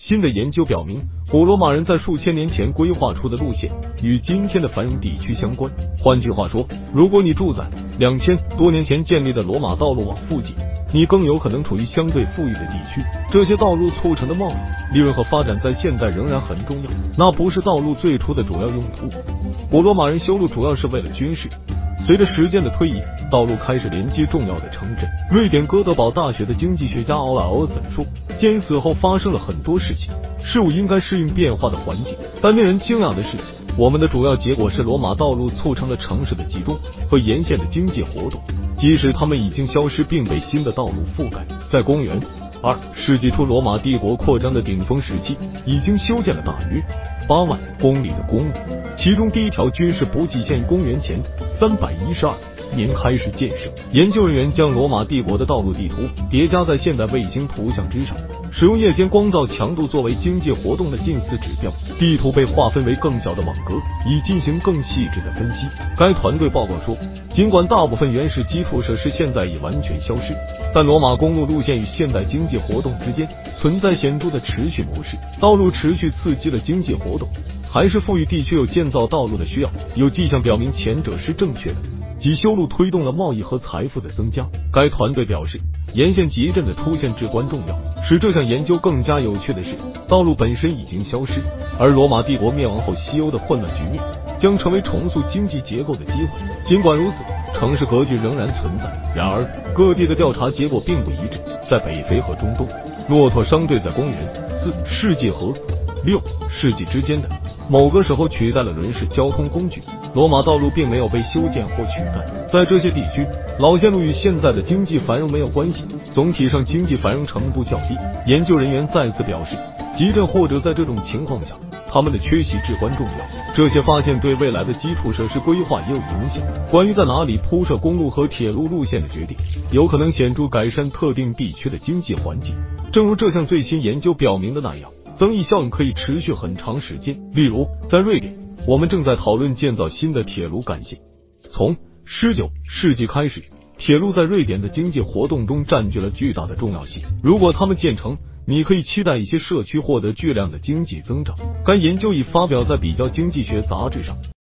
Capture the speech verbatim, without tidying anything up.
新的研究表明，古罗马人在数千年前规划出的路线与今天的繁荣地区相关。换句话说，如果你住在两千多年前建立的罗马道路网附近，你更有可能处于相对富裕的地区。这些道路促成的贸易、利润和发展在现代仍然很重要，那不是道路最初的主要用途。古罗马人修路主要是为了军事。随着时间的推移，道路开始连接重要的城镇。瑞典哥德堡大学的经济学家奥拉欧森说，建死后发生了很多事情，事物应该适应变化的环境，但令人惊讶的是，我们的主要结果是罗马道路促成了城市的集中和沿线的经济活动，即使它们已经消失并被新的道路覆盖。在公元二世纪初，罗马帝国扩张的顶峰时期，已经修建了大约八万公里的公路，其中第一条军事补给线于公元前三百一十二年开始建设。研究人员将罗马帝国的道路地图叠加在现代卫星图像之上，使用夜间光照强度作为经济活动的近似指标。地图被划分为更小的网格，以进行更细致的分析。该团队报告说，尽管大部分原始基础设施现在已完全消失，但罗马公路路线与现代经济活动之间存在显著的持续模式。道路持续刺激了经济活动，还是富裕地区有建造道路的需要？有迹象表明前者是正确的，即修路推动了贸易和财富的增加。该团队表示，沿线集镇的出现至关重要。使这项研究更加有趣的是，道路本身已经消失，而罗马帝国灭亡后西欧的混乱局面将成为重塑经济结构的机会。尽管如此，城市格局仍然存在。然而，各地的调查结果并不一致。在北非和中东，骆驼商队在公元四世纪和六世纪之间的某个时候取代了轮式交通工具。罗马道路并没有被修建或取代。在这些地区，老线路与现在的经济繁荣没有关系，总体上经济繁荣程度较低。研究人员再次表示，集镇或者在这种情况下，他们的缺席至关重要。这些发现对未来的基础设施规划也有影响。关于在哪里铺设公路和铁路路线的决定，有可能显著改善特定地区的经济环境。正如这项最新研究表明的那样，增益效应可以持续很长时间。例如，在瑞典，我们正在讨论建造新的铁路干线。从十九世纪开始，铁路在瑞典的经济活动中占据了巨大的重要性。如果它们建成，你可以期待一些社区获得巨量的经济增长。该研究已发表在《比较经济学》杂志上。